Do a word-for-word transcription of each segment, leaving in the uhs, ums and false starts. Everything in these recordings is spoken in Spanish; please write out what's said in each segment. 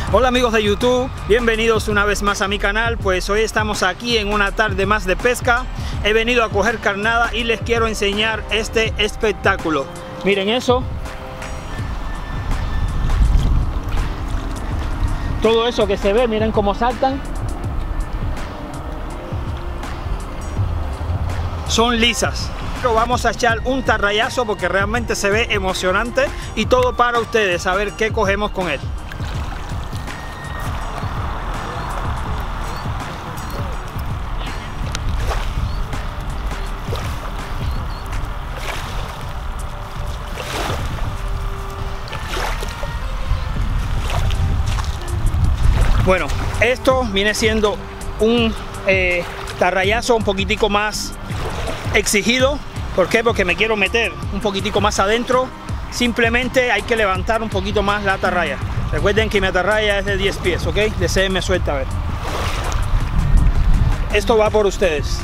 Hola amigos de YouTube, bienvenidos una vez más a mi canal. Pues hoy estamos aquí en una tarde más de pesca. He venido a coger carnada y les quiero enseñar este espectáculo. Miren eso. Todo eso que se ve, miren cómo saltan. Son lisas. Pero vamos a echar un tarrayazo porque realmente se ve emocionante y todo para ustedes, a ver qué cogemos con él. Bueno, esto viene siendo un eh, tarrayazo un poquitico más exigido. ¿Por qué? Porque me quiero meter un poquitico más adentro. Simplemente hay que levantar un poquito más la atarraya. Recuerden que mi atarraya es de diez pies, ¿ok? Deseenme suelta, a ver. Esto va por ustedes.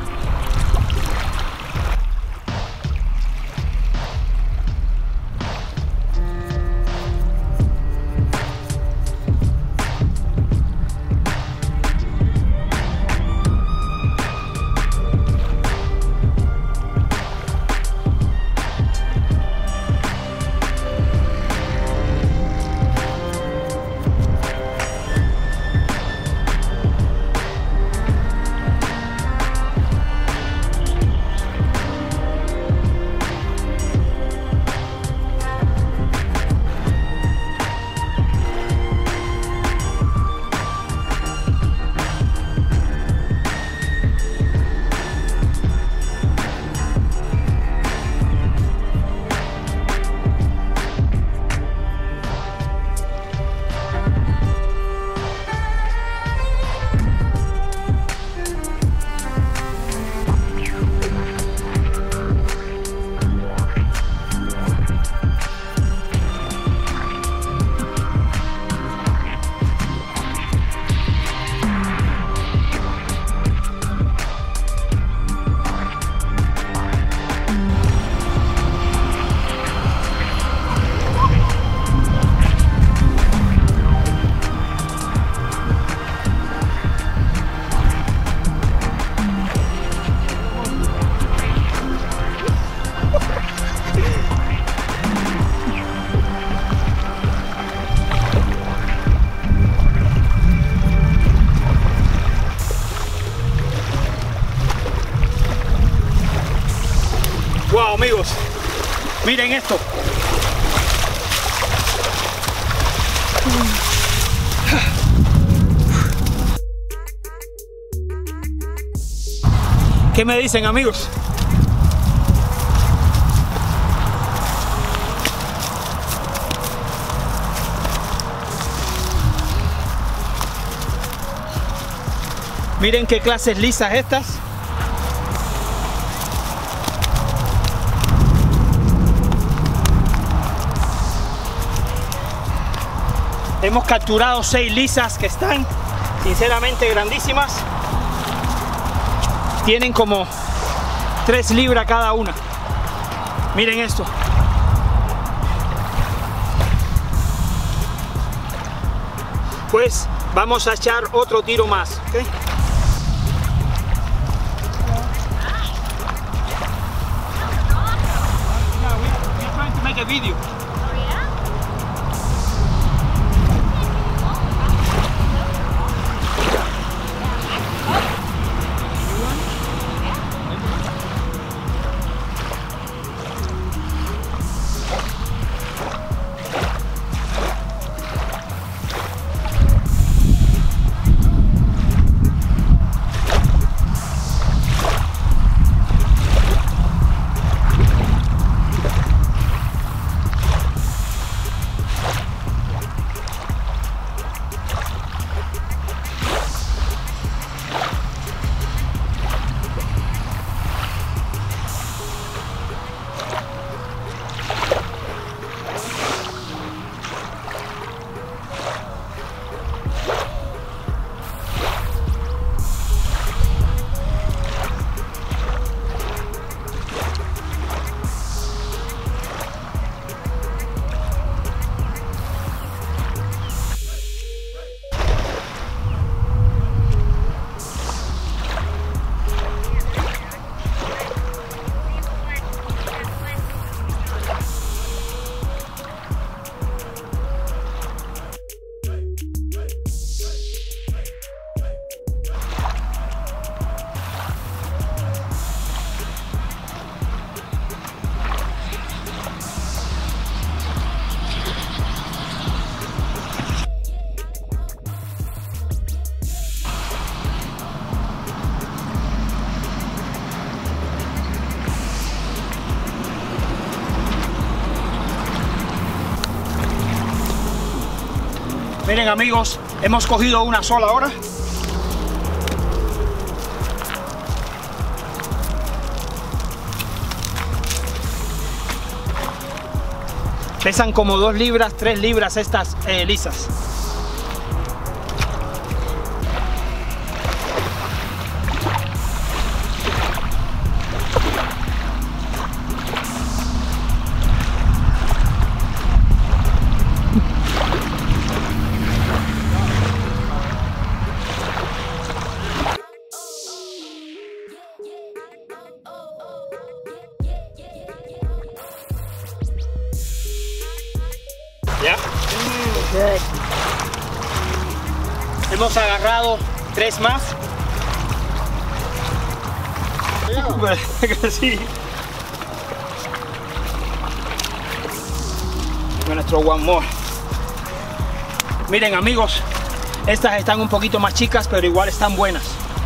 Wow, amigos, miren esto. ¿Qué me dicen, amigos? Miren qué clases lisas estas. Hemos capturado seis lisas que están sinceramente grandísimas. Tienen como tres libras cada una. Miren esto. Pues vamos a echar otro tiro más, ¿okay? Video. Miren amigos, hemos cogido una sola ahora. Pesan como dos libras, tres libras estas eh, lisas. ¿Ya? Good. Hemos agarrado tres más. Yeah. Sí. Gonna throw one more. Miren amigos, estas están un poquito más chicas, pero igual están buenas.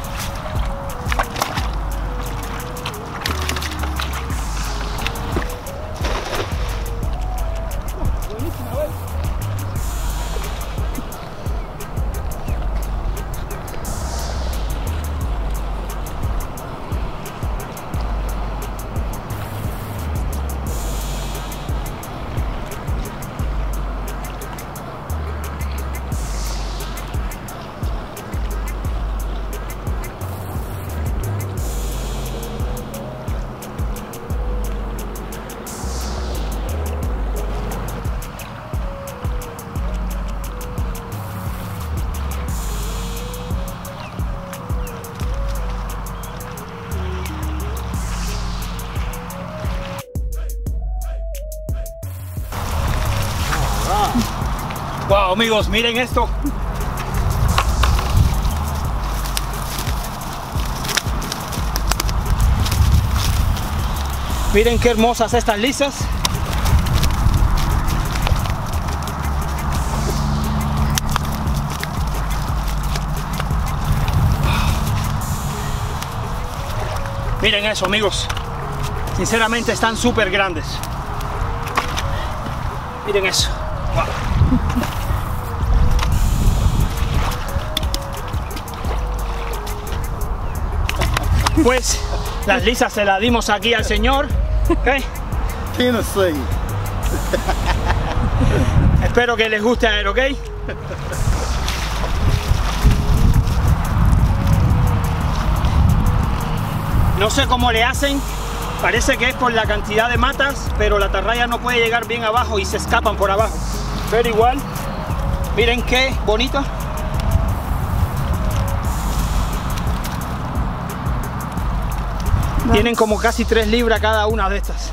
Wow, amigos, miren esto. Miren qué hermosas estas lisas. Miren eso, amigos. Sinceramente están súper grandes. Miren eso. Wow. Pues las lisas se las dimos aquí al señor. ¿Okay? Tennessee. Espero que les guste a él, ¿ok? No sé cómo le hacen, parece que es por la cantidad de matas, pero la atarraya no puede llegar bien abajo y se escapan por abajo. Pero igual, miren qué bonita. Tienen como casi tres libras cada una de estas.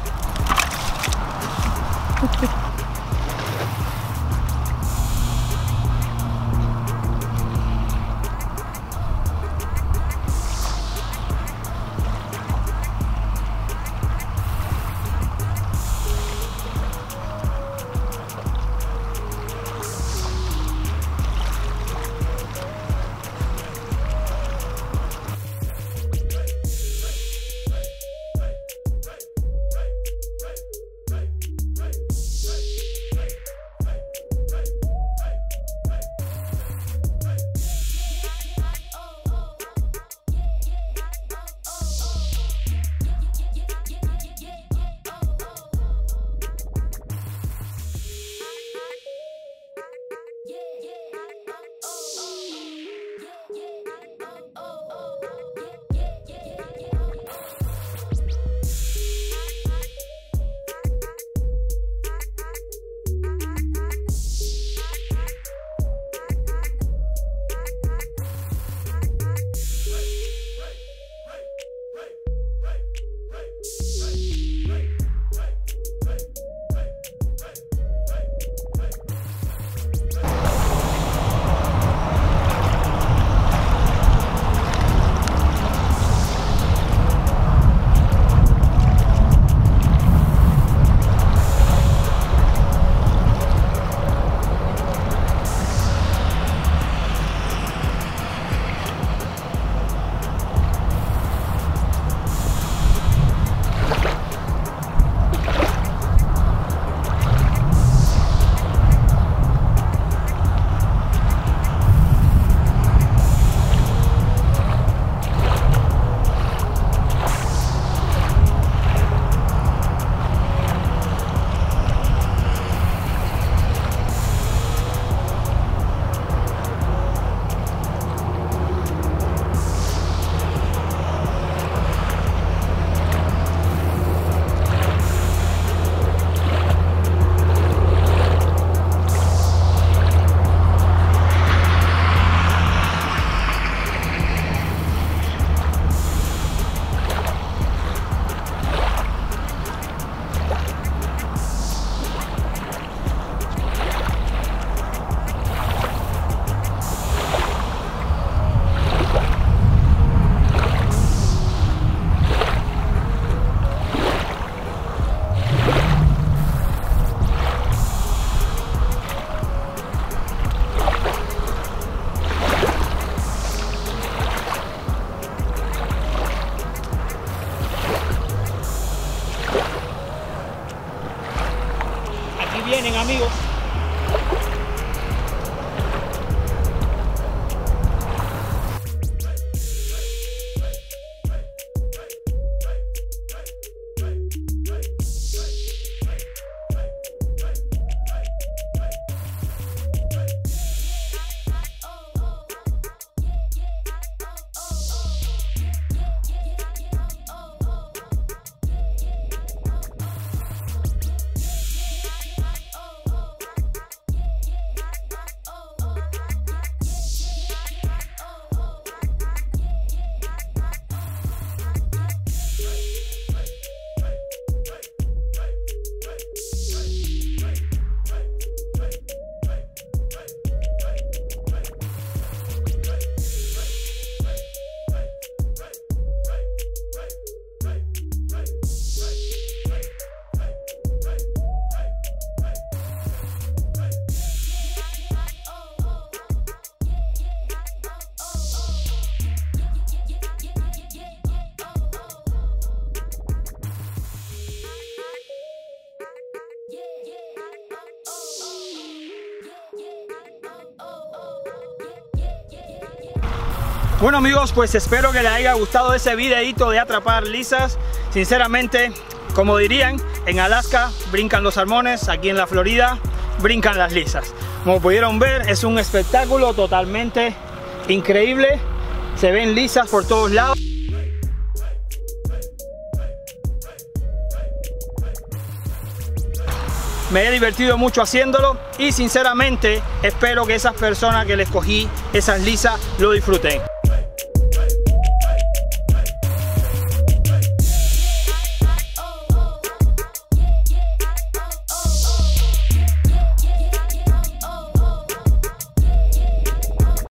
Bueno amigos, pues espero que les haya gustado ese videito de atrapar lisas. Sinceramente, como dirían, en Alaska brincan los salmones, aquí en la Florida brincan las lisas. Como pudieron ver, es un espectáculo totalmente increíble. Se ven lisas por todos lados. Me he divertido mucho haciéndolo y sinceramente espero que esas personas que les cogí esas lisas lo disfruten.